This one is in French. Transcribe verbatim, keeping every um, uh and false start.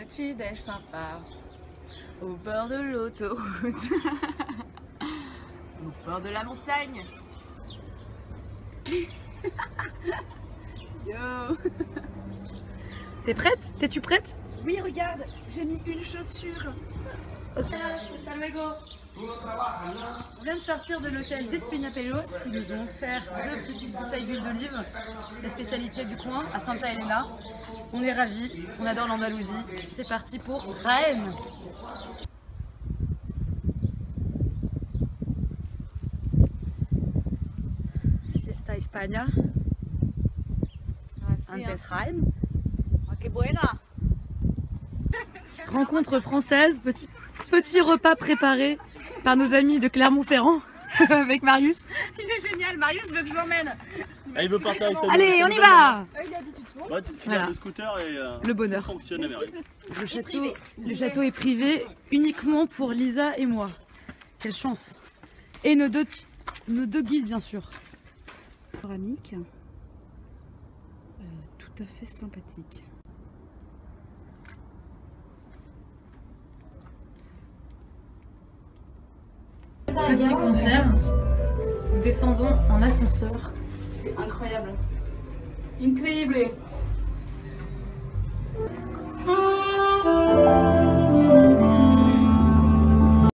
petit déj sympa au bord de l'autoroute, au bord de la montagne. Yo. T'es prête? T'es-tu prête? Oui, regarde, j'ai mis une chaussure. Hasta luego. On vient de sortir de l'hôtel d'Espinapelos. Ils nous ont offert deux petites bouteilles d'huile d'olive, la spécialité du coin à Santa Elena. On est ravis, on adore l'Andalousie. C'est parti pour Rennes. Siesta España. Antes Rennes. Que buena. Rencontre française, petit, petit repas préparé par nos amis de Clermont-Ferrand avec Marius. Il est génial, Marius veut que je l'emmène. Ah, il veut partir avec sa Allez, sa on y nouvelle va. maman. Ouais, tu Voilà. voilà. Le scooter et euh, Le bonheur. tout fonctionne à merveille. Le château, le château est privé uniquement pour Lisa et moi. Quelle chance. Et nos deux, nos deux guides bien sûr. Panoramique. Euh, tout à fait sympathique. Petit concert. Nous descendons en ascenseur. C'est incroyable. Incroyable.